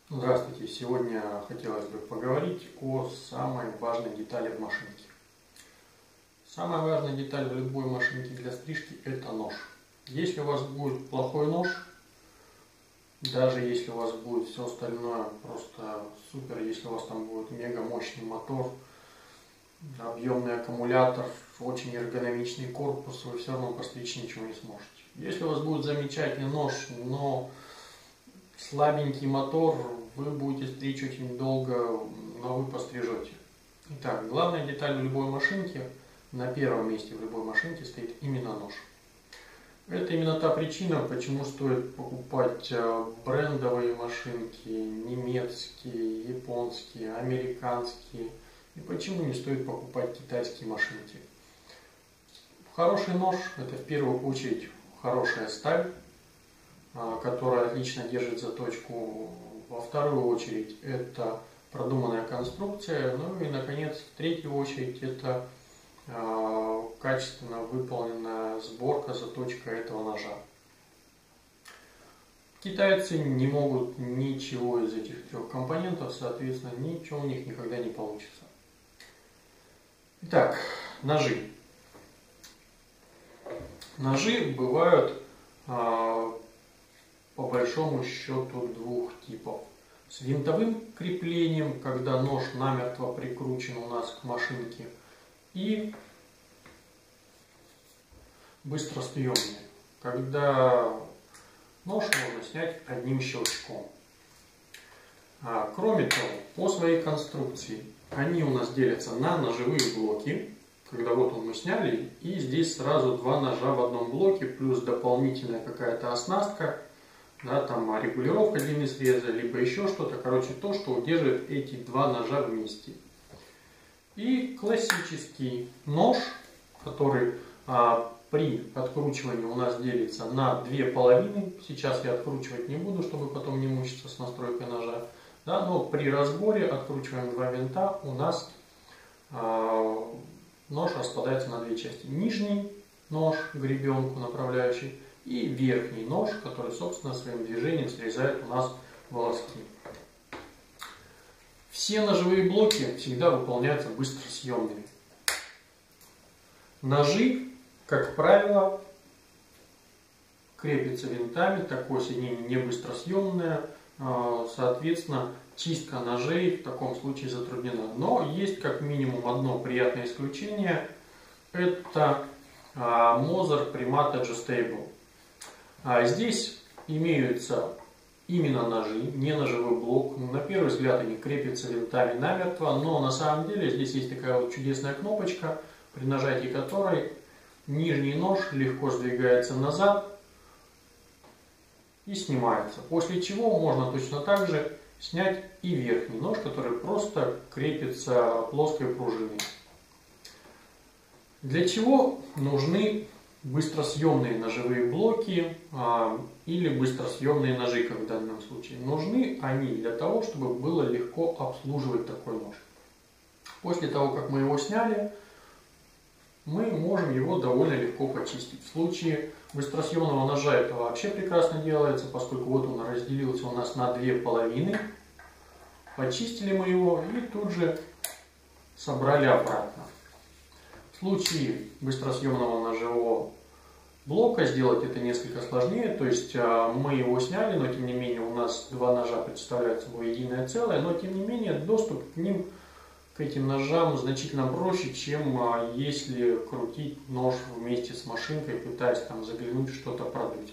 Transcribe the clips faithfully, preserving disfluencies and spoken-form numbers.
Здравствуйте! Сегодня хотелось бы поговорить о самой важной детали в машинке. Самая важная деталь в любой машинке для стрижки – это нож. Если у вас будет плохой нож, даже если у вас будет все остальное просто супер, если у вас там будет мега мощный мотор, объемный аккумулятор, очень эргономичный корпус, вы все равно постричь ничего не сможете. Если у вас будет замечательный нож, но слабенький мотор, вы будете стричь очень долго, но вы пострижете. Итак, главная деталь в любой машинке, на первом месте в любой машинке стоит именно нож. Это именно та причина, почему стоит покупать брендовые машинки, немецкие, японские, американские, и почему не стоит покупать китайские машинки. Хороший нож – это в первую очередь хорошая сталь, которая отлично держит заточку. Во вторую очередь это продуманная конструкция. Ну и наконец, в третью очередь это э, качественно выполненная сборка, заточка этого ножа. Китайцы не могут ничего из этих трех компонентов, соответственно, ничего у них никогда не получится. Итак, ножи. Ножи бывают э, по большому счету двух типов. С винтовым креплением, когда нож намертво прикручен у нас к машинке, и быстросъемные, когда нож можно снять одним щелчком. А, кроме того, по своей конструкции они у нас делятся на ножевые блоки, когда вот он мы сняли, и здесь сразу два ножа в одном блоке, плюс дополнительная какая-то оснастка, да, там регулировка длины среза, либо еще что-то, короче, то, что удерживает эти два ножа вместе. И классический нож, который а, при откручивании у нас делится на две половины. Сейчас я откручивать не буду, чтобы потом не мучиться с настройкой ножа. Да, но при разборе откручиваем два винта, у нас а, нож распадается на две части. Нижний нож, гребенку направляющий, и верхний нож, который, собственно, своим движением срезает у нас волоски. Все ножевые блоки всегда выполняются быстросъемными. Ножи, как правило, крепятся винтами, такое соединение не быстросъемное, соответственно, чистка ножей в таком случае затруднена. Но есть как минимум одно приятное исключение, это Moser Primat Adjustable. А здесь имеются именно ножи, не ножевой блок. На первый взгляд они крепятся винтами намертво, но на самом деле здесь есть такая вот чудесная кнопочка, при нажатии которой нижний нож легко сдвигается назад и снимается. После чего можно точно так же снять и верхний нож, который просто крепится плоской пружиной. Для чего нужны быстросъемные ножевые блоки а, или быстросъемные ножи, как в данном случае? Нужны они для того, чтобы было легко обслуживать такой нож. После того, как мы его сняли, мы можем его довольно легко почистить. В случае быстросъемного ножа это вообще прекрасно делается, поскольку вот он разделился у нас на две половины. Почистили мы его и тут же собрали обратно. В случае быстросъемного ножевого блока сделать это несколько сложнее, то есть мы его сняли, но тем не менее у нас два ножа представляют собой единое целое, но тем не менее доступ к ним, к этим ножам значительно проще, чем если крутить нож вместе с машинкой, пытаясь там заглянуть, что-то продуть.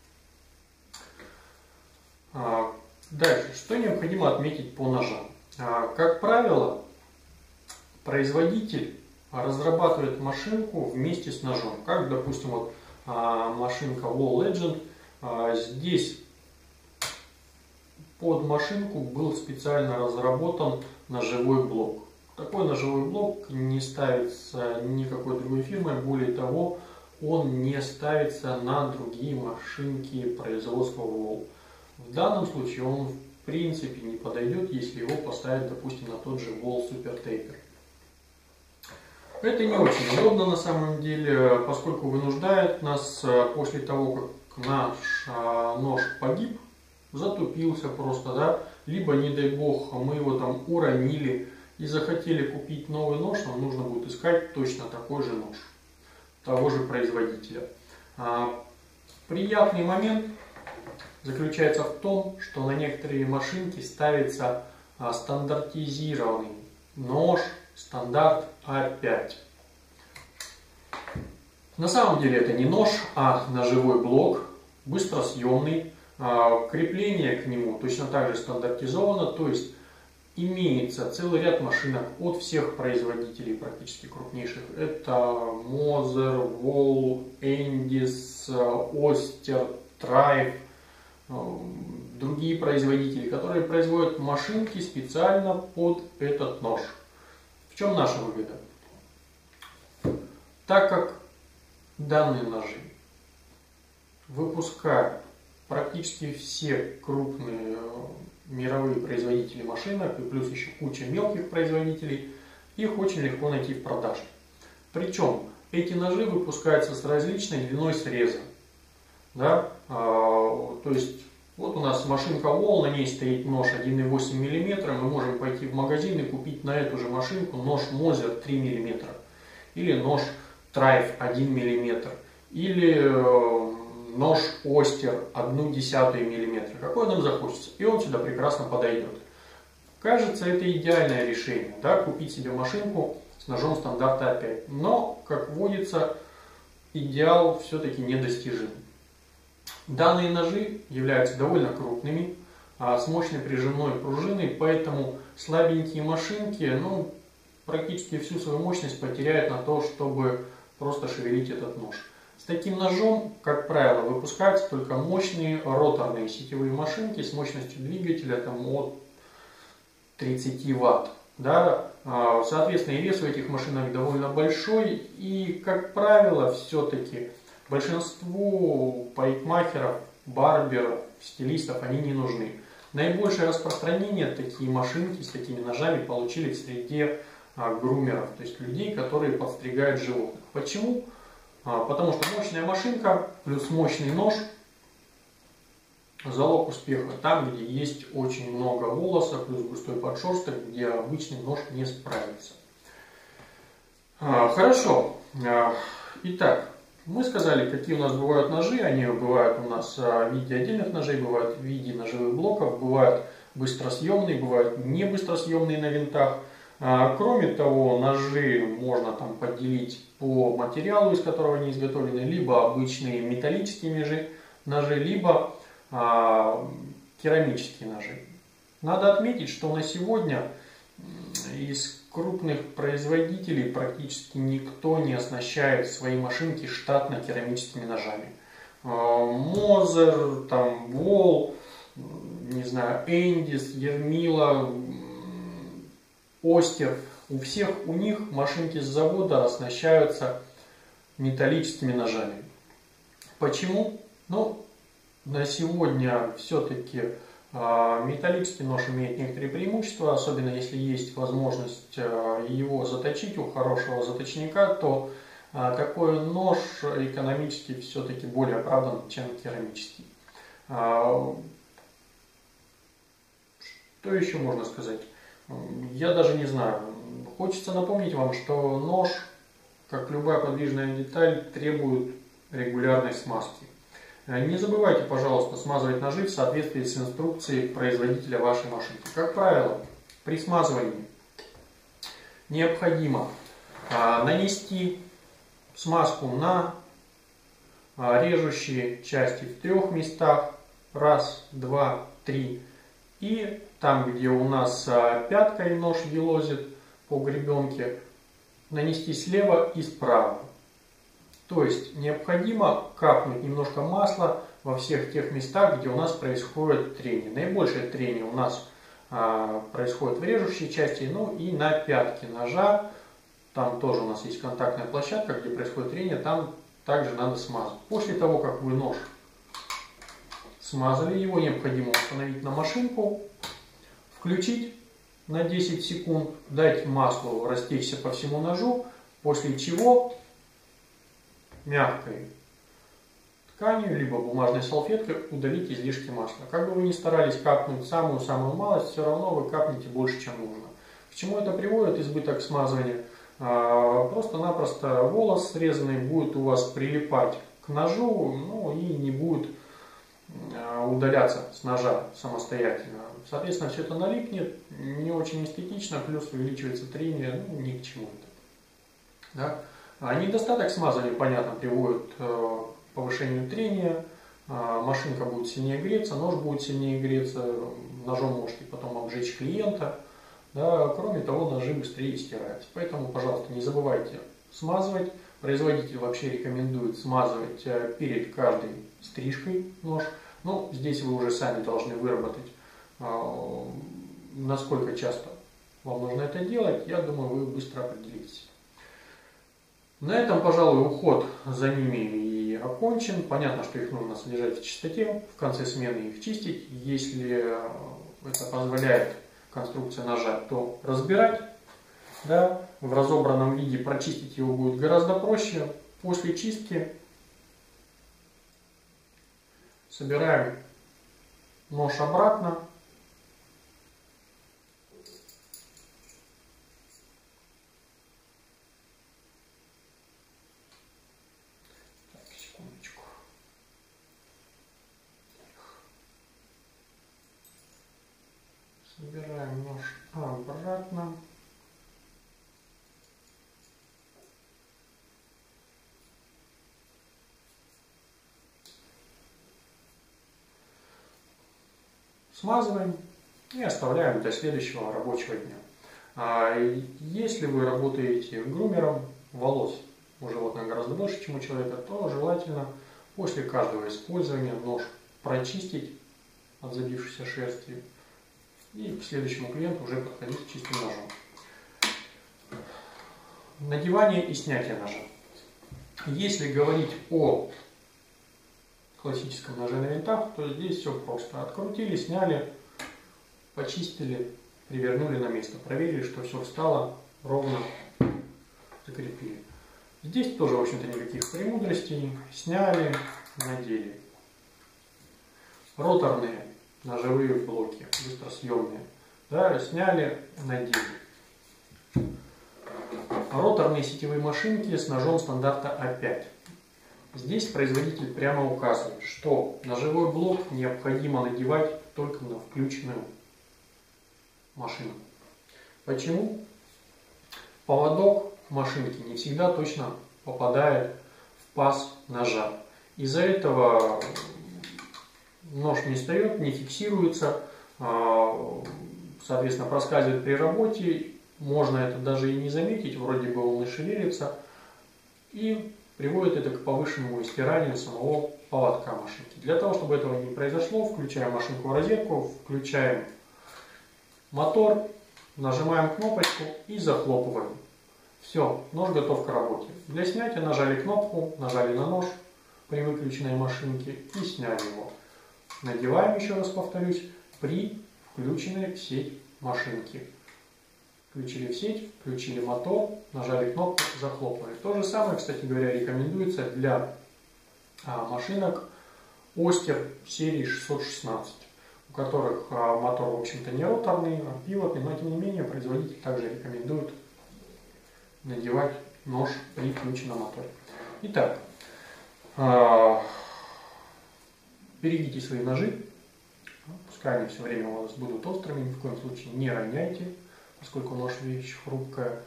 Дальше, что необходимо отметить по ножам? Как правило, производитель разрабатывает машинку вместе с ножом. Как, допустим, вот машинка Wall Legend. Здесь под машинку был специально разработан ножевой блок. Такой ножевой блок не ставится никакой другой фирмой. Более того, он не ставится на другие машинки производства Wall. В данном случае он в принципе не подойдет, если его поставить, допустим, на тот же Wall Super Taper. Это не очень удобно на самом деле, поскольку вынуждает нас после того, как наш нож погиб, затупился просто, да, либо, не дай бог, мы его там уронили и захотели купить новый нож, нам нужно будет искать точно такой же нож, того же производителя. А, приятный момент заключается в том, что на некоторые машинки ставится а, стандартизированный нож стандарт А пять. На самом деле это не нож, а ножевой блок, быстросъемный. Крепление к нему точно так же стандартизовано, то есть имеется целый ряд машинок от всех производителей практически крупнейших. Это Moser, Wall, Endis, Oster, Trife, другие производители, которые производят машинки специально под этот нож. В чем наша выгода? Так как данные ножи выпускают практически все крупные мировые производители машинок и плюс еще куча мелких производителей, их очень легко найти в продаже. Причем эти ножи выпускаются с различной длиной среза. Да? А, то есть вот у нас машинка Wall, на ней стоит нож один и восемь миллиметра, мы можем пойти в магазин и купить на эту же машинку нож Moser три миллиметра или нож Trife один миллиметр или нож Oster одну десятую миллиметра, какой нам захочется, и он сюда прекрасно подойдет. Кажется, это идеальное решение, да, купить себе машинку с ножом стандарта А пять, но, как водится, идеал все-таки недостижим. Данные ножи являются довольно крупными, а с мощной прижимной пружиной, поэтому слабенькие машинки, ну, практически всю свою мощность потеряют на то, чтобы просто шевелить этот нож. С таким ножом, как правило, выпускаются только мощные роторные сетевые машинки с мощностью двигателя там, от тридцати ватт. Да? Соответственно, и вес у этих машинок довольно большой, и, как правило, все-таки большинству парикмахеров, барберов, стилистов они не нужны. Наибольшее распространение такие машинки с такими ножами получили в среде а, грумеров, то есть людей, которые подстригают животных. Почему? А, потому что мощная машинка плюс мощный нож – залог успеха. Там, где есть очень много волоса, плюс густой подшерсток, где обычный нож не справится. А, хорошо. А, итак, мы сказали, какие у нас бывают ножи. Они бывают у нас в виде отдельных ножей, бывают в виде ножевых блоков, бывают быстросъемные, бывают не быстросъемные на винтах. Кроме того, ножи можно там поделить по материалу, из которого они изготовлены, либо обычные металлические ножи, ножи либо а, керамические ножи. Надо отметить, что на сегодня из крупных производителей практически никто не оснащает свои машинки штатно керамическими ножами. Moser, там, Wall, не знаю, Endis, Ермила, Oster, у всех у них машинки с завода оснащаются металлическими ножами. Почему? Ну, на сегодня все-таки э, металлический нож имеет некоторые преимущества, особенно если есть возможность э, его заточить у хорошего заточника, то э, такой нож экономически все-таки более оправдан, чем керамический. Э, что еще можно сказать? Я даже не знаю. Хочется напомнить вам, что нож, как любая подвижная деталь, требует регулярной смазки. Не забывайте, пожалуйста, смазывать ножи в соответствии с инструкцией производителя вашей машинки. Как правило, при смазывании необходимо нанести смазку на режущие части в трех местах. Раз, два, три. И там, где у нас пяткой нож елозит по гребенке, нанести слева и справа. То есть необходимо капнуть немножко масла во всех тех местах, где у нас происходит трение. Наибольшее трение у нас а, происходит в режущей части, ну и на пятке ножа. Там тоже у нас есть контактная площадка, где происходит трение, там также надо смазать. После того, как вы нож смазали, его необходимо установить на машинку, включить на десять секунд, дать маслу растечься по всему ножу, после чего мягкой тканью, либо бумажной салфеткой удалить излишки масла. Как бы вы ни старались капнуть самую-самую малость, все равно вы капнете больше, чем нужно. К чему это приводит? Избыток смазывания. Просто-напросто волос срезанный будет у вас прилипать к ножу, ну и не будет удаляться с ножа самостоятельно. Соответственно, все это налипнет, не очень эстетично, плюс увеличивается трение, ну ни к чему это. Да? А недостаток смазывания, понятно, приводит к повышению трения, машинка будет сильнее греться, нож будет сильнее греться, ножом можете потом обжечь клиента. Да, кроме того, ножи быстрее стираются. Поэтому, пожалуйста, не забывайте смазывать. Производитель вообще рекомендует смазывать перед каждой стрижкой нож. Ну, здесь вы уже сами должны выработать, насколько часто вам нужно это делать. Я думаю, вы быстро определитесь. На этом, пожалуй, уход за ними и окончен. Понятно, что их нужно содержать в чистоте, в конце смены их чистить. Если это позволяет конструкция ножа, то разбирать, да, в разобранном виде прочистить его будет гораздо проще. После чистки собираем нож обратно. Так, секундочку. Собираем нож обратно. Смазываем и оставляем для следующего рабочего дня. А если вы работаете грумером волос у животных гораздо больше, чем у человека, то желательно после каждого использования нож прочистить от забившейся шерсти и к следующему клиенту уже подходить с чистым ножом. Надевание и снятие ножа. Если говорить о классическом ноже на винтах, то здесь все просто. Открутили, сняли, почистили, привернули на место. Проверили, что все встало ровно, закрепили. Здесь тоже, в общем-то, никаких премудростей. Сняли, надели. Роторные ножевые блоки, быстросъемные. Да, сняли, надели. Роторные сетевые машинки с ножом стандарта А пять. Здесь производитель прямо указывает, что ножевой блок необходимо надевать только на включенную машину. Почему? Поводок машинки не всегда точно попадает в паз ножа. Из-за этого нож не встает, не фиксируется, соответственно, проскальзывает при работе. Можно это даже и не заметить, вроде бы он и шевелится. И приводит это к повышенному стиранию самого поводка машинки. Для того, чтобы этого не произошло, включаем машинку в розетку, включаем мотор, нажимаем кнопочку и захлопываем. Все, нож готов к работе. Для снятия нажали кнопку, нажали на нож при выключенной машинке и сняли его. Надеваем, еще раз повторюсь, при включенной в сеть машинки. Включили в сеть, включили мотор, нажали кнопку, захлопнули. То же самое, кстати говоря, рекомендуется для а, машинок Остер серии шестьсот шестнадцать, у которых а, мотор, в общем-то, не роторный, а пивотный, но тем не менее производитель также рекомендует надевать нож при включенном моторе. Итак, а, берегите свои ножи, пускай они все время у вас будут острыми, ни в коем случае не роняйте, поскольку нож вещь хрупкая.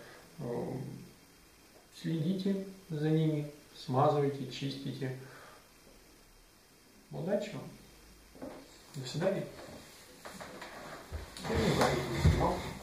Следите за ними, смазывайте, чистите. Удачи вам. До свидания.